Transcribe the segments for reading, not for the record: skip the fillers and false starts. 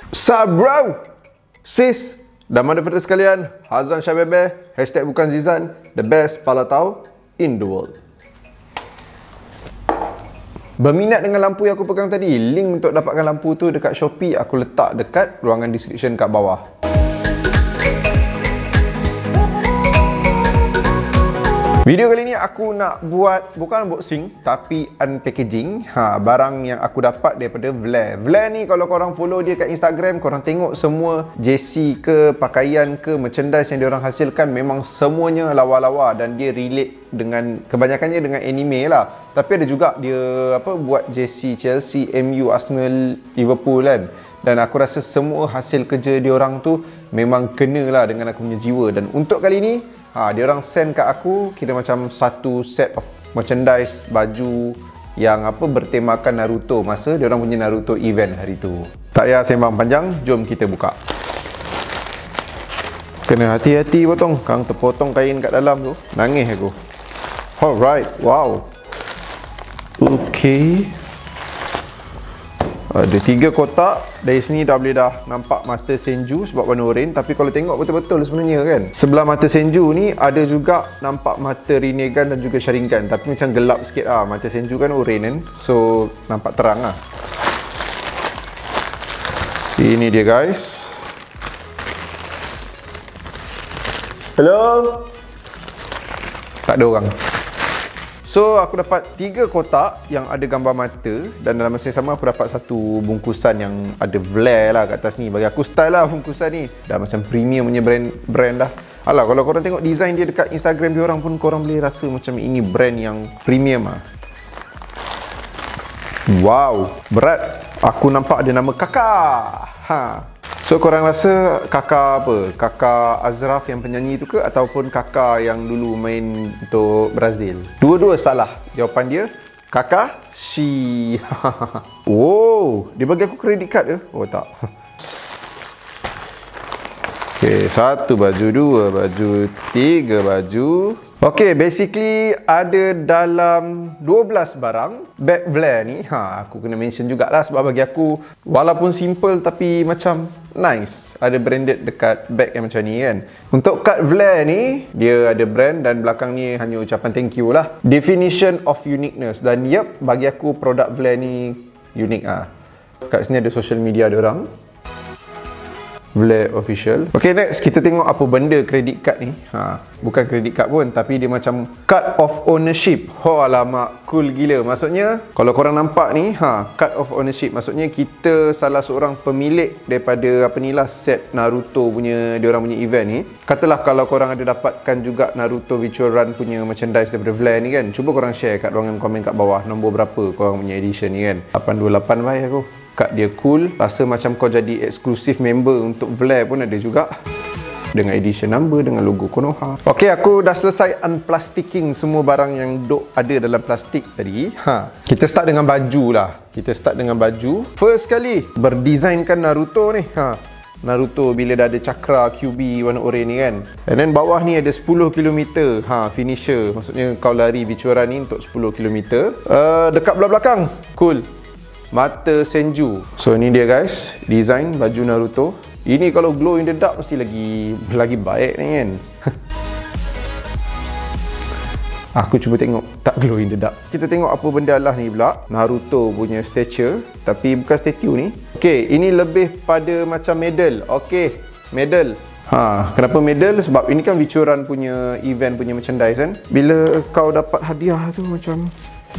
Sup bro, sis, dan motherfucker sekalian, Hazan Syabebe, hashtag bukan Zizan, the best pala tahu in the world. Berminat dengan lampu yang aku pegang tadi? Link untuk dapatkan lampu tu dekat Shopee aku letak dekat ruangan description kat bawah. Video kali ni aku nak buat, bukan unboxing tapi unpackaging barang yang aku dapat daripada Vlare. Vlare ni kalau korang follow dia kat Instagram, korang tengok semua JC ke, pakaian ke, merchandise yang diorang hasilkan memang semuanya lawa-lawa dan dia relate dengan, kebanyakannya dengan anime lah. Tapi ada juga dia buat JC Chelsea, MU, Arsenal, Liverpool kan. Dan aku rasa semua hasil kerja diorang tu memang kena lah dengan aku punya jiwa. Dan untuk kali ni diorang send kat aku kira macam satu set of merchandise, baju yang bertemakan Naruto masa diorang punya Naruto event hari tu. Tak payah sembang panjang, jom kita buka. Kena hati-hati potong, kang terpotong kain kat dalam tu, nangis aku. Alright, wow. Okay, ada 3 kotak. Dari sini dah boleh nampak mata Senju sebab warna oranye. Tapi kalau tengok betul-betul sebenarnya kan, sebelah mata Senju ni ada juga nampak mata Rinnegan dan juga Sharingan. Tapi macam gelap sikit lah. Mata Senju kan oranye kan, so nampak terang lah. Ini dia guys. Hello. Tak ada orang. So aku dapat 3 kotak yang ada gambar mata. Dan dalam masa yang sama aku dapat satu bungkusan yang ada Vlare lah kat atas ni. Bagi aku style lah bungkusan ni. Dah macam premium punya brand dah. Alah, kalau korang tengok design dia dekat Instagram dia orang pun, korang boleh rasa macam ini brand yang premium lah. Wow, berat. Aku nampak ada nama Kakak. So korang rasa Kakak apa? Kakak Azraf yang penyanyi tu ke? Ataupun Kakak yang dulu main untuk Brazil? Dua-dua salah. Jawapan dia Kakashi. Oh, dia bagi aku credit card ke? Oh tak. Okay, 1 baju, 2 baju, 3 baju. Okay, basically ada dalam 12 barang bag Vlare ni. Aku kena mention jugalah sebab bagi aku walaupun simple tapi macam nice. Ada branded dekat bag yang macam ni kan. Untuk kad Vlare ni, dia ada brand dan belakang ni hanya ucapan thank you lah. Definition of uniqueness. Dan yep, bagi aku produk Vlare ni unik lah. Kat sini ada social media diorang, Vlare official. Okay, next kita tengok apa benda credit card ni. Bukan credit card pun, tapi dia macam card of ownership. Alamak, cool gila. Maksudnya kalau korang nampak ni, card of ownership, maksudnya kita salah seorang pemilik daripada set Naruto punya, diorang punya event ni. Katalah kalau korang ada dapatkan juga Naruto Virtual Run punya merchandise daripada Vlare ni kan, cuba korang share kat ruangan komen kat bawah nombor berapa korang punya edition ni kan. 828 baik aku. Kad dia cool, rasa macam kau jadi eksklusif member untuk Vlare pun ada juga. Dengan edition number, dengan logo Konoha. Okay, aku dah selesai unplastiking semua barang yang ada dalam plastik tadi. Kita start dengan baju lah. Kita start dengan baju. First kali, berdesainkan Naruto ni. Naruto bila dah ada cakra QB warna oranye ni kan. And then bawah ni ada 10 km finisher. Maksudnya kau lari virtual run ni untuk 10 km. Dekat belah belakang, cool, mata Senju. So ni dia guys, design baju Naruto. Ini kalau glow in the dark mesti lagi baik ni kan. Aku cuba tengok tak glow in the dark. Kita tengok apa benda lah ni pula. Naruto punya statue, tapi bukan statue ni. Okay, ini lebih pada macam medal. Okay, medal. Kenapa medal? Sebab ini kan virtual run punya event punya merchandise kan. Bila kau dapat hadiah tu macam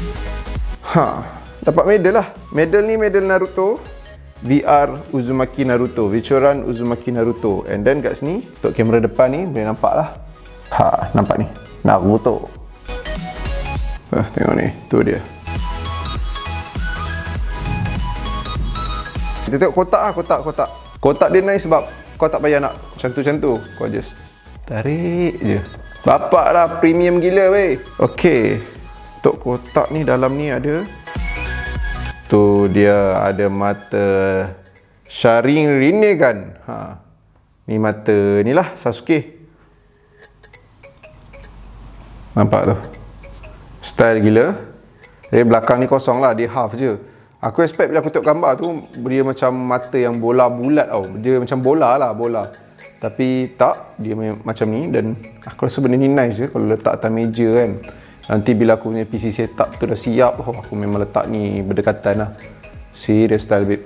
dapat medal lah. Medal ni medal Naruto VR Uzumaki Naruto, Virtual Run Uzumaki Naruto. And then kat sini untuk kamera depan ni boleh nampak lah. Nampak ni Naruto. Tengok ni, tu dia. Kita tengok kotak lah, kotak. Kotak dia nice sebab kau tak payah nak macam tu. Kau just tarik je. Bapak dah premium gila weh. Okay, untuk kotak ni dalam ni ada, tu dia ada mata Sharingan. Ni mata ni lah Sasuke. Nampak tu, style gila. Belakang ni kosong lah, dia half je. Aku expect bila aku tengok gambar tu dia macam mata yang bola bulat tau. Dia macam bola lah, bola. Tapi tak, dia macam ni. Dan aku rasa benda ni nice je kalau letak atas meja kan. Nanti bila aku punya PC setup tu dah siap, aku memang letak ni berdekatan lah. Serious style babe.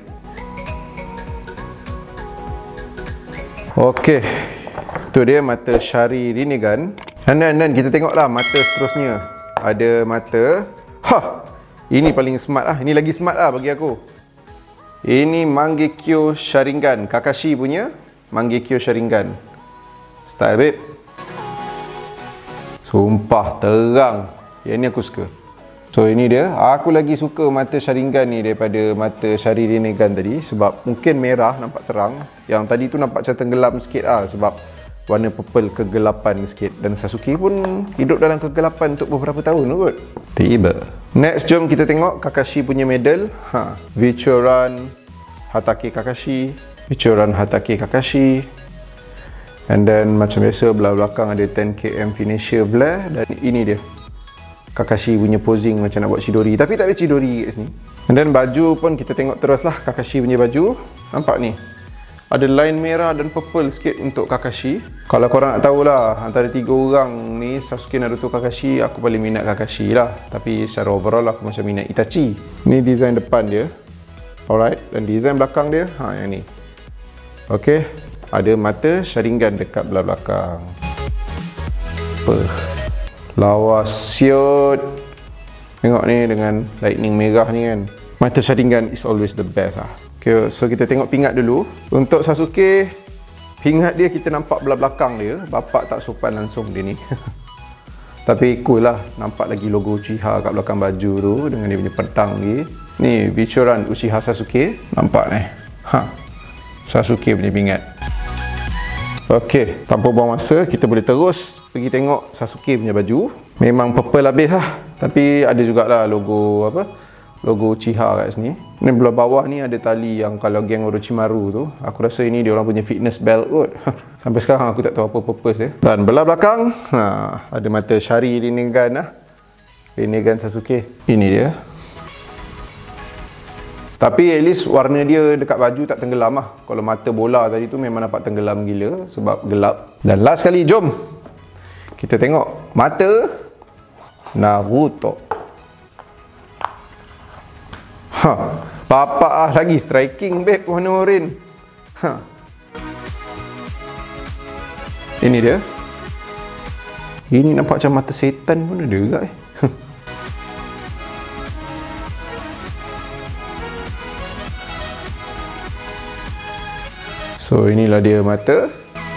Ok, tu dia mata Shari Rinnegan. Dan kita tengok lah mata seterusnya. Ada mata, ini paling smart lah. Ini lagi smart lah bagi aku. Ini Mangekyo Sharingan, Kakashi punya Mangekyo Sharingan. Style babe. Sumpah terang. Yang ni aku suka. So ini dia. Aku lagi suka mata Sharingan ni daripada mata Shari Rinnegan tadi. Sebab mungkin merah nampak terang. Yang tadi tu nampak macam tenggelam sikit lah. Sebab warna purple kegelapan sikit. Dan Sasuke pun hidup dalam kegelapan untuk beberapa tahun kot. Tiba. Next jom kita tengok Kakashi punya medal. Vichoran Hatake Kakashi. Vichoran Hatake Kakashi. And then macam biasa belah belakang ada 10km finisher flare. Dan ini dia Kakashi punya posing macam nak buat Chidori. Tapi tak ada Chidori kat sini. And then baju pun kita tengok terus lah Kakashi punya baju. Nampak ni, ada line merah dan purple sikit untuk Kakashi. Kalau korang nak tahulah, antara 3 orang ni Sasuke, Naruto, Kakashi, aku paling minat Kakashi lah. Tapi secara overall aku macam minat Itachi. Ni design depan dia. Alright, dan design belakang dia yang ni. Ok, ada mata Sharingan dekat belah belakang. Lawa siut. Tengok ni dengan lightning merah ni kan. Mata Sharingan is always the best lah. Okay, so kita tengok pingat dulu. Untuk Sasuke, pingat dia kita nampak belah belakang dia. Bapak tak sopan langsung dia ni. Tapi cool lah, nampak lagi logo Uchiha kat belakang baju tu dengan dia punya pedang lagi. Ni Vichoran Uchiha Sasuke. Nampak ni, Sasuke punya pingat. Ok, tanpa buang masa, kita boleh terus pergi tengok Sasuke punya baju. Memang purple habis lah. Tapi ada jugalah logo logo Uchiha kat sini. Ni belah bawah ni ada tali yang kalau geng Orochimaru tu. Aku rasa ini dia orang punya fitness belt kot. Sampai sekarang aku tak tahu apa purpose dia. Dan belah belakang, ada mata Shari Rinnegan lah. Rinnegan Sasuke. Ini dia. Tapi at least warna dia dekat baju tak tenggelam lah. Kalau mata bola tadi tu memang nampak tenggelam gila sebab gelap. Dan last sekali, jom kita tengok mata Naruto. Papa lagi striking babe, warna oren. Ini dia. Ini nampak macam mata setan pun ada juga So inilah dia mata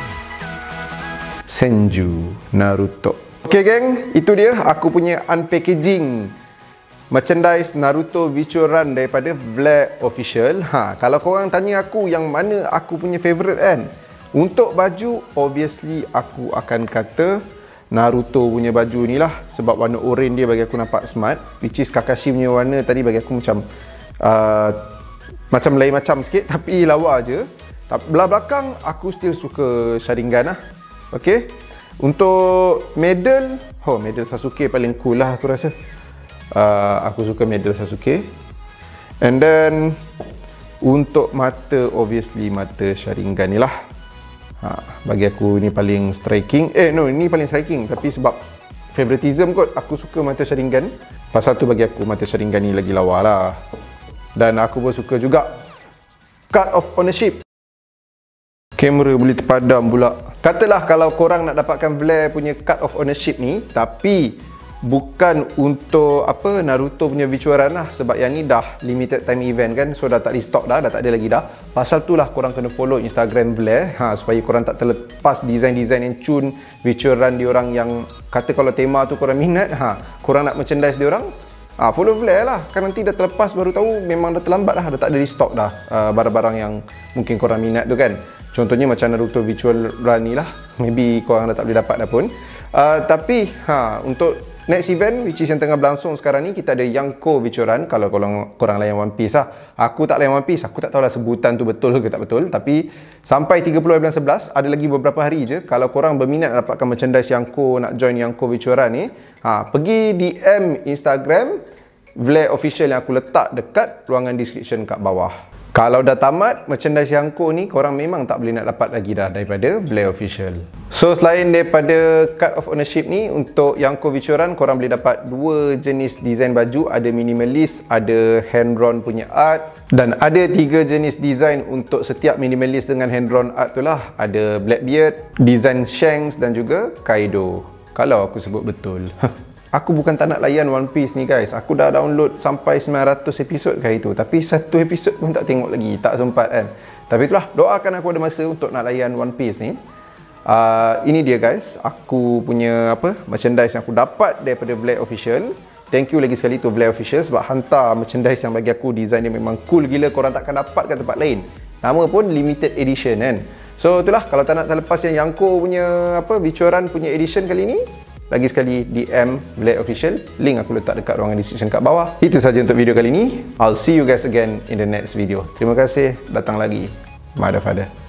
Senju Naruto. Okay geng, itu dia aku punya unpackaging merchandise Naruto Vichoran daripada Vlad Official. Kalau korang tanya aku yang mana aku punya favourite kan, untuk baju obviously aku akan kata Naruto punya baju ni lah. Sebab warna oren dia bagi aku nampak smart. Which is Kakashi punya warna tadi bagi aku macam macam lain macam sikit, tapi lawa je. Belah belakang aku still suka Sharingan lah. Ok, untuk medal, medal Sasuke paling cool lah aku rasa. Aku suka medal Sasuke. And then untuk mata, obviously mata Sharingan ni lah. Bagi aku ni paling striking. Ni paling striking. Tapi sebab favoritism kot, aku suka mata Sharingan. Pasal tu bagi aku mata Sharingan ni lagi lawa lah. Dan aku pun suka juga Card of Ownership. Kamera boleh terpadam pula. Katalah kalau korang nak dapatkan Vlad punya Card of Ownership ni, tapi bukan untuk Naruto punya Vichoran lah. Sebab yang ni dah limited time event kan. So dah tak restock dah tak ada lagi dah. Pasal tu lah korang kena follow Instagram Vlad supaya korang tak terlepas design-design yang cun Vichoran diorang yang kata kalau tema tu korang minat, korang nak merchandise diorang, follow Vlad lah. Kan nanti dah terlepas baru tahu memang dah terlambat dah tak ada restock dah barang-barang yang mungkin korang minat tu kan. Contohnya macam Naruto Vichoran ni lah, maybe korang dah tak boleh dapat dah pun. Tapi untuk next event, which is yang tengah berlangsung sekarang ni, kita ada Yonko Vichoran. Kalau korang layan One Piece lah. Aku tak layan One Piece, aku tak tahulah sebutan tu betul ke tak betul. Tapi sampai 30 bulan 11, ada lagi beberapa hari je. Kalau korang berminat nak dapatkan merchandise Yonko, nak join Yonko Vichoran ni, pergi DM Instagram Vlair Official yang aku letak dekat ruangan description kat bawah. Kalau dah tamat merchandise Yanko ni, korang memang tak boleh nak dapat lagi dah daripada Vlair Official. So selain daripada card of ownership ni, untuk Yanko Bicuran korang boleh dapat dua jenis design baju. Ada minimalist, ada hand drawn punya art, dan ada tiga jenis design untuk setiap minimalist dengan hand drawn art tu lah. Ada Blackbeard, design Shanks dan juga Kaido, kalau aku sebut betul. Aku bukan tak nak layan One Piece ni guys. Aku dah download sampai 900 episod kali tu, tapi satu episod pun tak tengok lagi, tak sempat kan. Tapi itulah, doakan aku ada masa untuk nak layan One Piece ni. Ini dia guys, aku punya merchandise yang aku dapat daripada Vlair Official. Thank you lagi sekali tu Vlair Official sebab hantar merchandise yang bagi aku design dia memang cool gila, korang takkan dapat kat tempat lain. Nama pun limited edition kan. So itulah, kalau tak nak terlepas yang Yanko punya Bicuran punya edition kali ni, lagi sekali DM Vlair Official, link aku letak dekat ruangan description kat bawah. Itu saja untuk video kali ni. I'll see you guys again in the next video. Terima kasih, datang lagi. Mother Father.